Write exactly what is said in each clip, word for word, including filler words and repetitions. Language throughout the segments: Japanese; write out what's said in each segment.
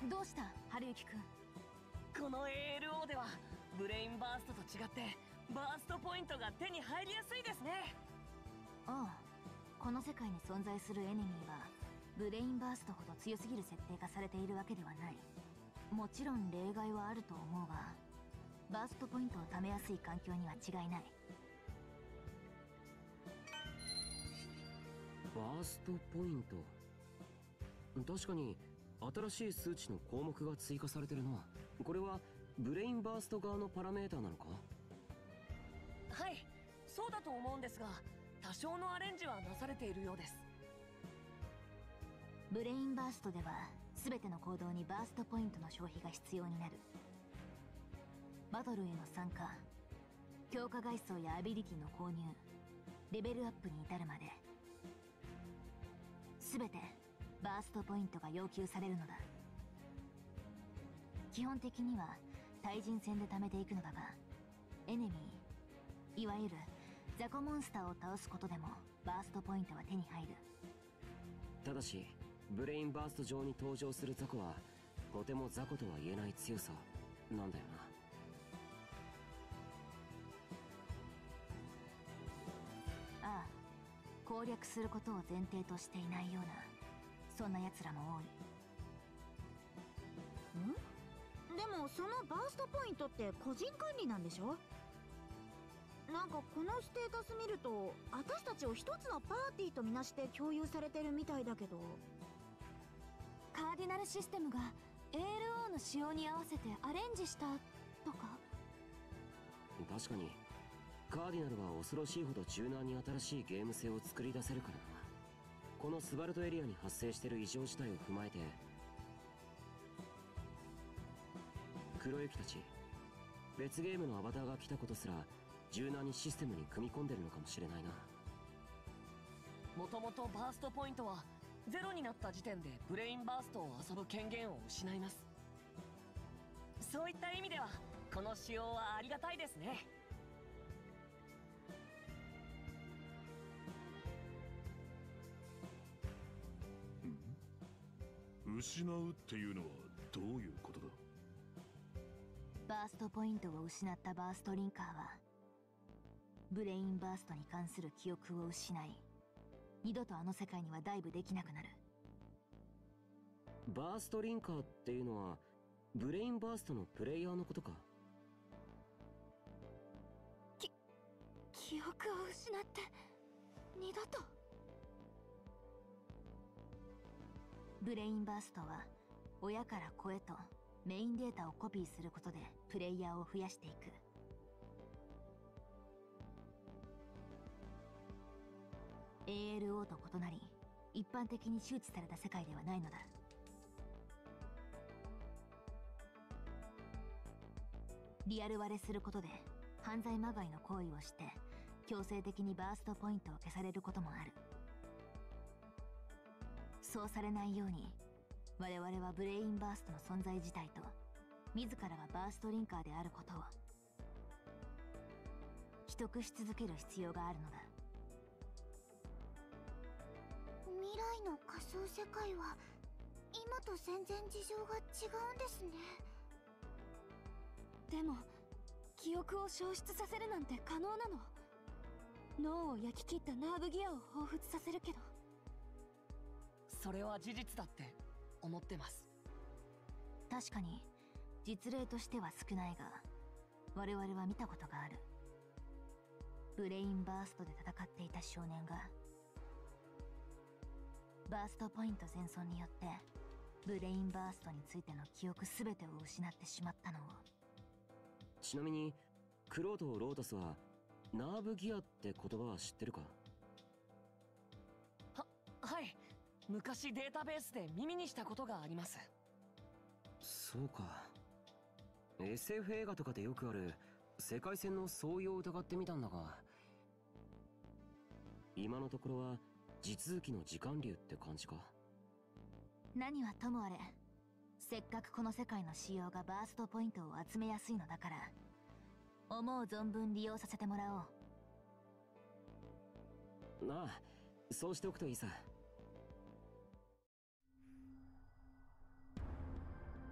どうした春雪くん。 この エーエルオー ではブレインバーストと違ってバーストポイントが手に入りやすいですね。 ああ、この世界に存在するエネミーはブレインバーストほど強すぎる設定がされているわけではない。もちろん例外はあると思うが、バーストポイントを貯めやすい環境には違いない。 バーストポイント、確かに新しい数値の項目が追加されてるな。これはブレインバースト側のパラメーターなのか？ はい、そうだと思うんですが、多少のアレンジはなされているようです。 ブレインバーストでは全ての行動にバーストポイントの消費が必要になる。バトルへの参加、強化外装やアビリティの購入、レベルアップに至るまで全てバーストポイントが要求されるのだ。基本的には対人戦で貯めていくのだが、エネミー、いわゆる雑魚モンスターを倒すことでもバーストポイントは手に入る。 ただしブレインバースト上に登場する雑魚はとても雑魚とは言えない強さなんだよな。 ああ、攻略することを前提としていないような、そんな奴らも多い。 ん？でもそのバーストポイントって個人管理なんでしょ？なんかこのステータス見ると私たちを一つのパーティーとみなして共有されてるみたいだけど。 カーディナルシステムが エーエルオー の仕様に合わせてアレンジしたとか？ 確かにカーディナルは恐ろしいほど柔軟に新しいゲーム性を作り出せるからな。このスバルトエリアに発生している異常事態を踏まえて、黒雪たち別ゲームのアバターが来たことすら柔軟にシステムに組み込んでるのかもしれないな。 もともとバーストポイントはゼロになった時点でブレインバーストを遊ぶ権限を失います。そういった意味ではこの仕様はありがたいですね。 失うっていうのはどういうことだ？ バーストポイントを失ったバーストリンカーはブレインバーストに関する記憶を失い、二度とあの世界にはダイブできなくなる。 バーストリンカーっていうのはブレインバーストのプレイヤーのことか？ き記憶を失って二度と。ブレインバーストは親から子へとメインデータをコピーすることでプレイヤーを増やしていく。エーエルオー と異なり一般的に周知された世界ではないのだ。リアル割れすることで犯罪まがいの行為をして強制的にバーストポイントを消されることもある。そうされないように我々はブレインバーストの存在自体と自らがバーストリンカーであることを秘匿し続ける必要があるのだ。 未来の仮想世界は今と全然事情が違うんですね。 でも記憶を消失させるなんて可能なの？脳を焼き切ったナーブギアを彷彿させるけど。 それは事実だって思ってます。 確かに実例としては少ないが我々は見たことがある。ブレインバーストで戦っていた少年がバーストポイント全損によってブレインバーストについての記憶全てを失ってしまったのを。 ちなみにクローとロータスはナーブギアって言葉は知ってるか？ は、はい、昔データベースで耳にしたことがあります。 そうか。 エスエフ 映画とかでよくある世界線の相違を疑ってみたんだが、今のところは地続きの時間流って感じか？ 何はともあれせっかくこの世界の仕様がバーストポイントを集めやすいのだから思う存分利用させてもらおう。 なあ、そうしておくといいさ。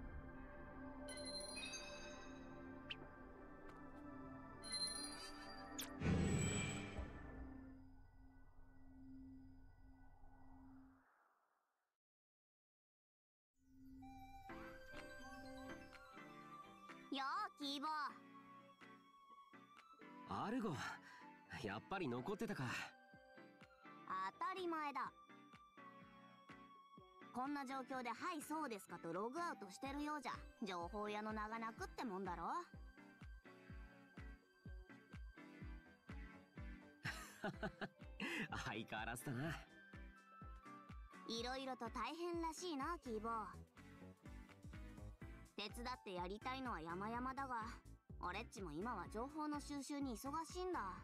アルゴ、やっぱり残ってたか。 当たり前だ。こんな状況で「はいそうですか」とログアウトしてるようじゃ情報屋の名が泣くってもんだろ。 相変わらずだな。 いろいろと大変らしいな、キーボー。手伝ってやりたいのは山々だが、俺っちも今は情報の収集に忙しいんだ。 あ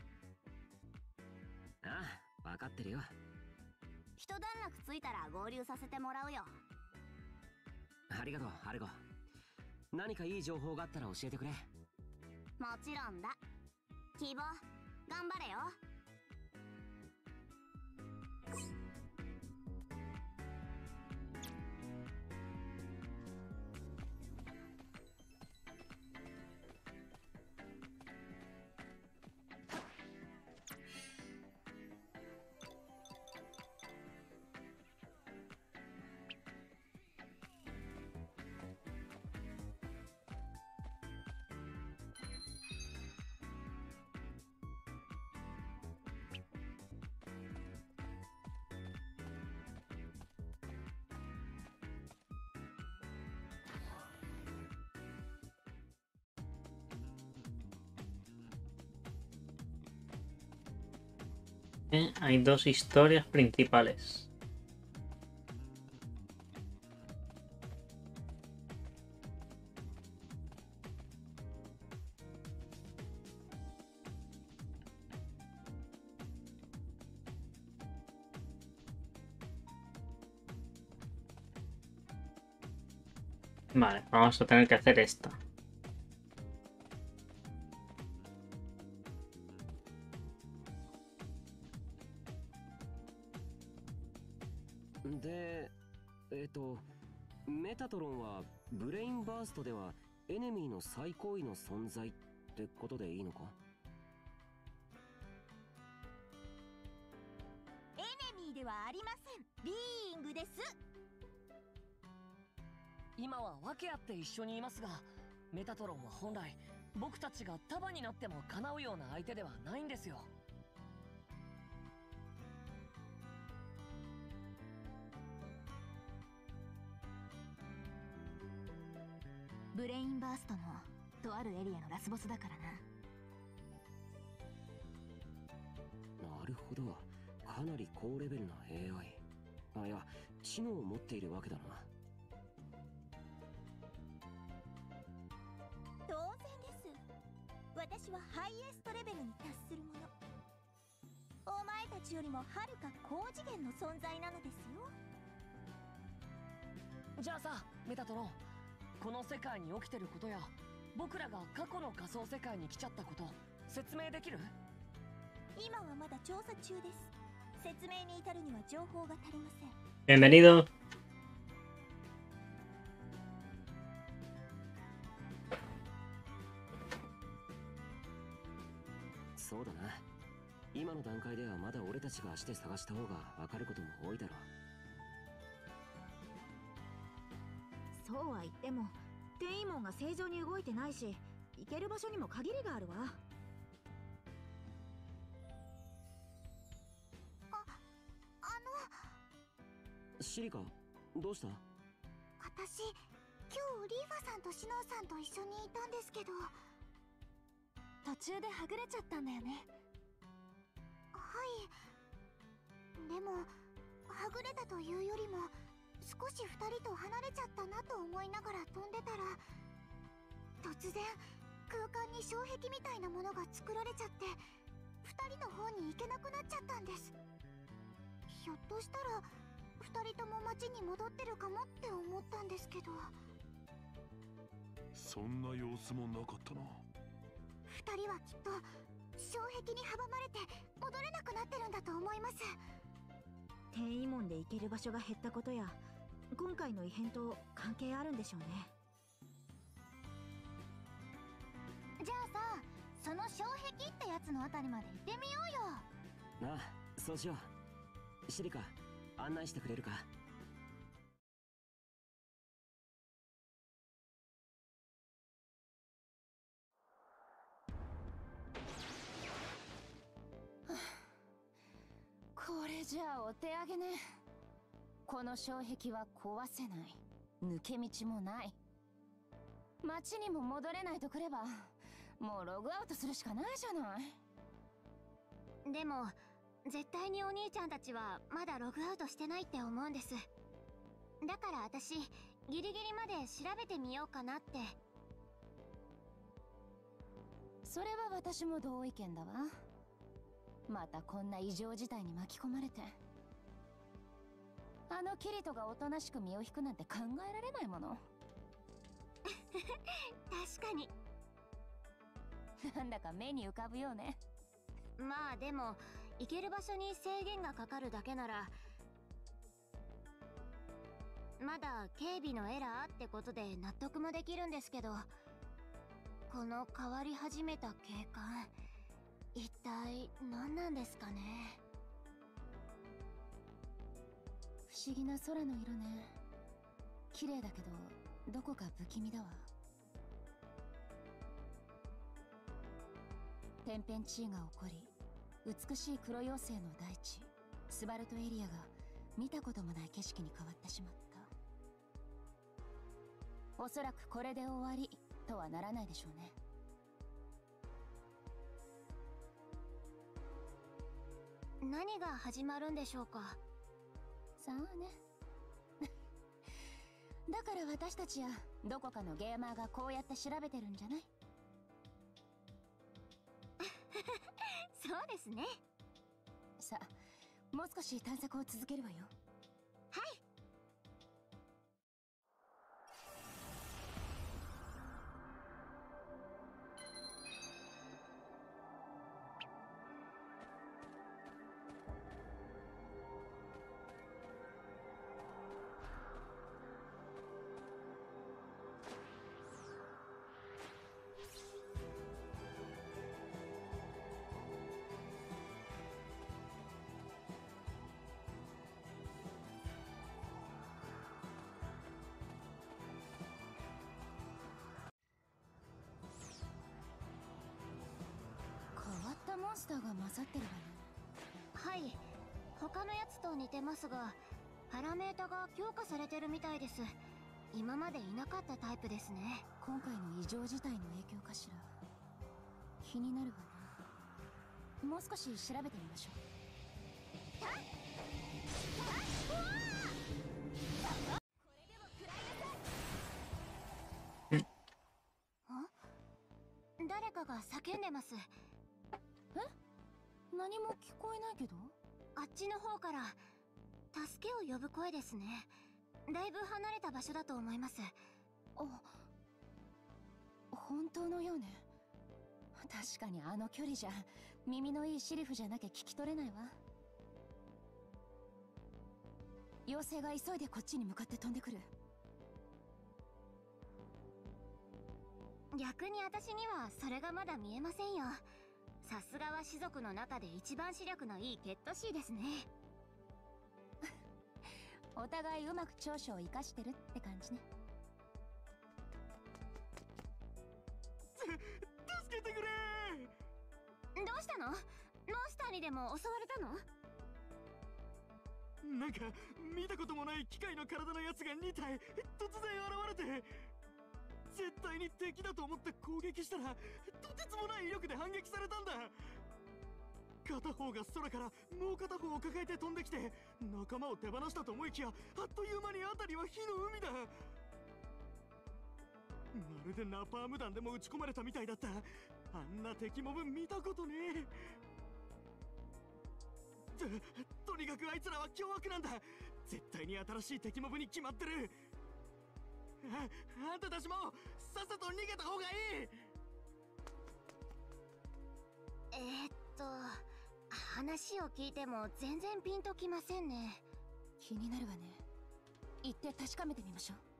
あ、分かってるよ。 一段落ついたら合流させてもらうよ。 ありがとう、アルゴ。何かいい情報があったら教えてくれ。 もちろんだ。キーボー、頑張れよ。 Eh, Hay dos historias principales. Vale, vamos a tener que hacer esta. De, えっと、メタトロンはブレインバーストではエネミーの最高位の存在ってことでいいのか？ エネミーではありません。ビーイングです。 今は訳あって一緒にいますが、メタトロンは本来僕たちが束になっても叶うような相手ではないんですよ。 ブレインバーストのとあるエリアのラスボスだからな。 なるほど、かなり高レベルな エーアイ。あ、いや、知能を持っているわけだな。 当然です。私はハイエストレベルに達するもの。お前たちよりもはるか高次元の存在なのですよ。 じゃあさ、メタトロン、この世界に起きてることや僕らが過去の仮想世界に来ちゃったこと説明できる？ 今はまだ調査中です。説明に至るには情報が足りません。 Bienvenido. そうだな。今の段階ではまだ俺たちが足で探した方が分かることも多いだろう。 そうは言っても転移門が正常に動いてないし、行ける場所にも限りがあるわ。あ、あのシリカ、どうした？ 私、今日リーファさんとシノーさんと一緒にいたんですけど、途中ではぐれちゃったんだよね。はい。でもはぐれたというよりも少しふたりと離れちゃったなと思いながら飛んでたら、突然空間に障壁みたいなものが作られちゃってふたりの方に行けなくなっちゃったんです。ひょっとしたらふたりとも町に戻ってるかもって思ったんですけど。 そんな様子もなかったな。 ふたりはきっと障壁に阻まれて戻れなくなってるんだと思います。転移門で行ける場所が減ったことや今回の異変と関係あるんでしょうね。じゃあさ、その障壁ってやつのあたりまで行ってみようよ。 ああ、そうしよう。シリカ、案内してくれるか？ じゃあお手上げね。この障壁は壊せない。抜け道もない。町にも戻れないとくれば、もうログアウトするしかないじゃない。 でも絶対にお兄ちゃんたちはまだログアウトしてないって思うんです。だから私ギリギリまで調べてみようかなって。 それは私も同意見だわ。またこんな異常事態に巻き込まれて、あのキリトがおとなしく身を引くなんて考えられないもの。 確かに。 なんだか目に浮かぶよね。 まあでも行ける場所に制限がかかるだけなら、まだ警備のエラーってことで納得もできるんですけど、この変わり始めた景観、一体何なんですかね。 不思議な空の色ね。綺麗だけどどこか不気味だわ。天変地異が起こり、美しい黒妖精の大地スバルトエリアが見たこともない景色に変わってしまった。おそらくこれで終わりとはならないでしょうね。 何が始まるんでしょうか。 さあね。だから私たちやどこかのゲーマーがこうやって調べてるんじゃない？ そうですね。 さあ、もう少し探索を続けるわよ。 はい。 モンスターが混ざってるわね。 はい、他のやつと似てますが、パラメータが強化されてるみたいです。今までいなかったタイプですね。 今回の異常事態の影響かしら。気になるわね。もう少し調べてみましょう。はっはっうわー！ 誰かが叫んでます。 え？何も聞こえないけど。 あっちの方から助けを呼ぶ声ですね。だいぶ離れた場所だと思います。 あ、本当のようね。確かにあの距離じゃ耳のいいシリフじゃなきゃ聞き取れないわ。妖精が急いでこっちに向かって飛んでくる。 逆に私にはそれがまだ見えませんよ。さすがは種族の中で一番視力のいいケットシーですね。 お互いうまく長所を生かしてるって感じね。 助けてくれー。どうしたの？モンスターにでも襲われたの？ なんか見たこともない機械の体のやつがに体突然現れて、絶対に敵だと思って攻撃したらとてつもない威力で反撃されたんだ。片方が空からもう片方を抱えて飛んできて仲間を手放したと思いきや、あっという間に辺りは火の海だ。まるでナパーム弾でも撃ち込まれたみたいだった。あんな敵モブ見たことねえ。と, とにかくあいつらは凶悪なんだ。絶対に新しい敵モブに決まってる。あ, あんたたちもさっさと逃げた方がいい。 えー、っと話を聞いても全然ピンときませんね。 気になるわね。行って確かめてみましょう。